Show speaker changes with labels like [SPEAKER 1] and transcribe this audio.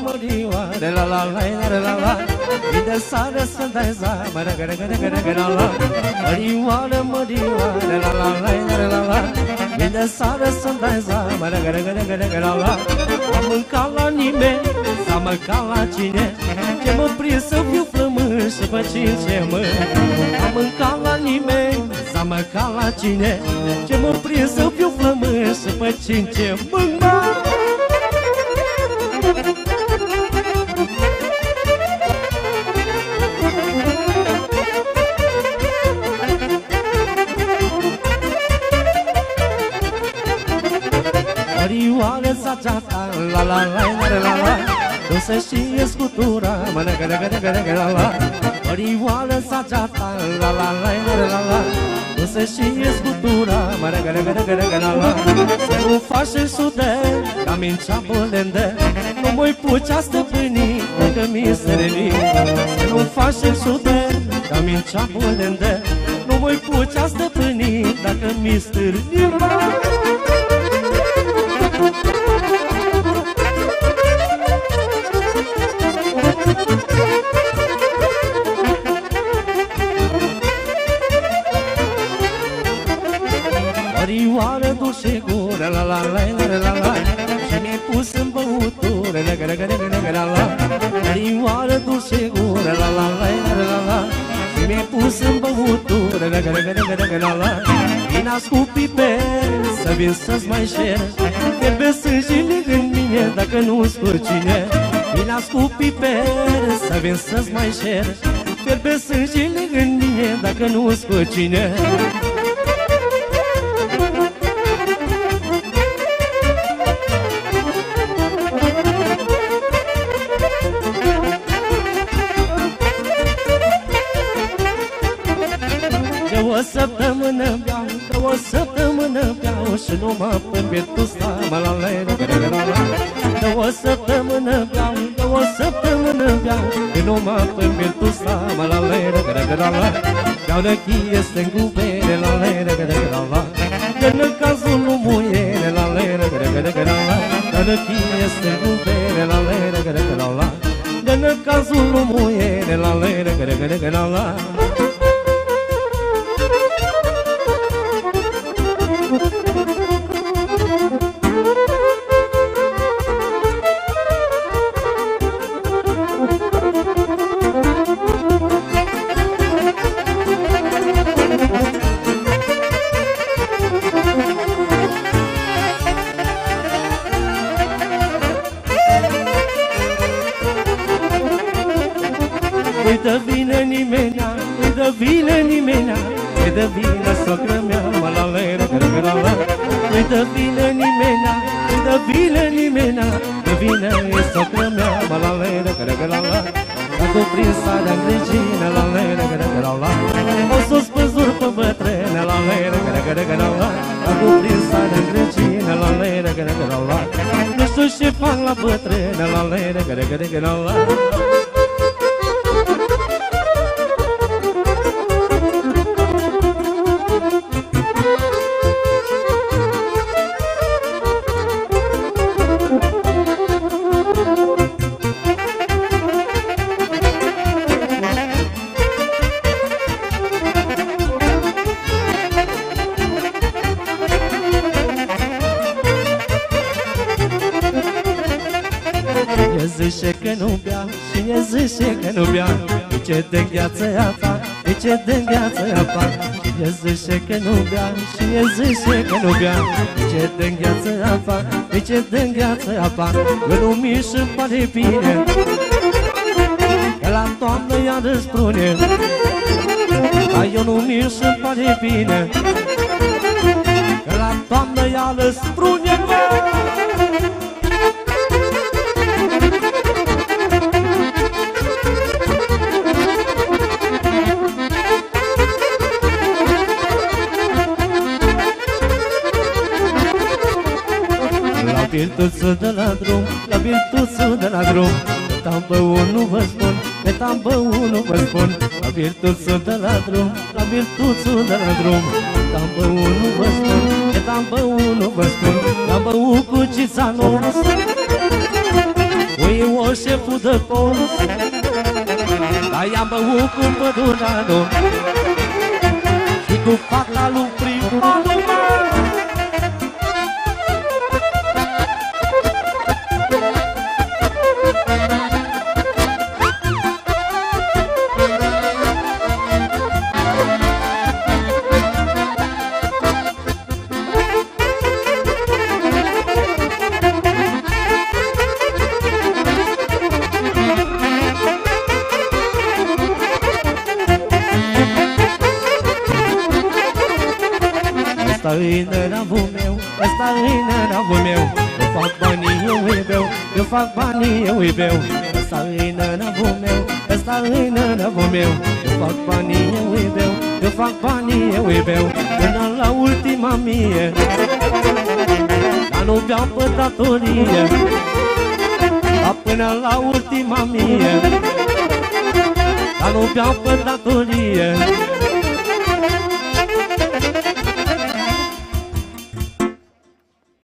[SPEAKER 1] mărioare, la la la la la la. Vine seara să dai zama, la la la. Mărioare, mărioare, la la la la la. Vine seara să dai zama, la la. Am mâncat la nimeni, s-a mâncat la cine. Ce mă prind să fiu flământ și pe cinci mă. Am mâncat la nimeni, s-a mâncat la cine. Ce mă prind să fiu flământ și pe cinci mă. Mărioare zageata, la la la la la. Nu se știe scutura, mă la la. Mărioare zageata, la la la la la. Nu se știe scutura, mă la la. Să nu faci sude, ca mincea bolendă. Nu mă-i pucea stăpâni, că mi se reni. Să nu faci sude, ca mincea bolendă. Nu mă-i pucea stăpâni, dacă mi stârni. Mărioară, duce gură, la la la la la. Și mi-ai pus în băutură, la la. Mărioară, duce gură, la la la la. Și mi-ai pus în băutură, la la. Vin ascu piper, să vin să-ți mai șer. Fierbe sângele în mine, dacă nu-ți pe cine. Vin ascu piper, să vin să-ți mai șer. Fierbe sângele în mine, dacă nu-ți pe cine. O săptămână beau, o săptămână beau și nu mă pâmbit tu sta, mă la la la la. O săptămână beau, o săptămână beau și nu mă pâmbit tu sta, mă la la la. Beau de chie stângubere, la la la. Dă-nă cazul lui muiere, la la. Beau de chie stângubere, la la. Dă-nă cazul lui muiere, la la. Nu-i dă vină nimenea, nu-i dă vină nimenea. Nu-i dă vină socră mea, mă la la la. Nu-i dă vină nimenea, nu-i dă vină nimenea. Dă vină e socră mea, mă la la. A cuprins sarea în regină, la la. O sus păzuri pe bătrână, la la. A cuprins sarea în regină, la la. Nu știu ce fac la bătrână, la la. Zice că nu bea, cine zice că nu bea. De ce dă gheață apa, de ce dă gheață apa. Cine zice că nu bea, cine zice că nu bea. De ce dă gheață apa, de ce dă gheață apa. Că nu mi-și pare bine, că la toamnă ea răstrune. Dar eu nu mi-și pare bine, că la toamnă ea răstrune. Virtuțul de la drum, la virtuțul de la drum. Că-t-am băut, nu vă spun, că-t-am băut, nu vă spun. La virtuțul de la drum, la virtuțul de la drum. Că-t-am băut, nu vă spun, că-t-am băut, nu vă spun. L-am băut cu cițanul, ui o șeful de pom. Dar i-am băut cu păduranul și cu fata lui primarul. Ăsta-i năravul meu, ăsta-i năravul meu. Eu fac banii, eu îi beau, eu fac banii, eu îi beau. Ăsta-i năravul meu, ăsta-i năravul meu. Eu fac banii, eu îi beau, eu fac banii, eu îi beau. Până la ultima mie, dar nu beau pe datorie. Dar până la ultima mie, dar nu beau pe datorie.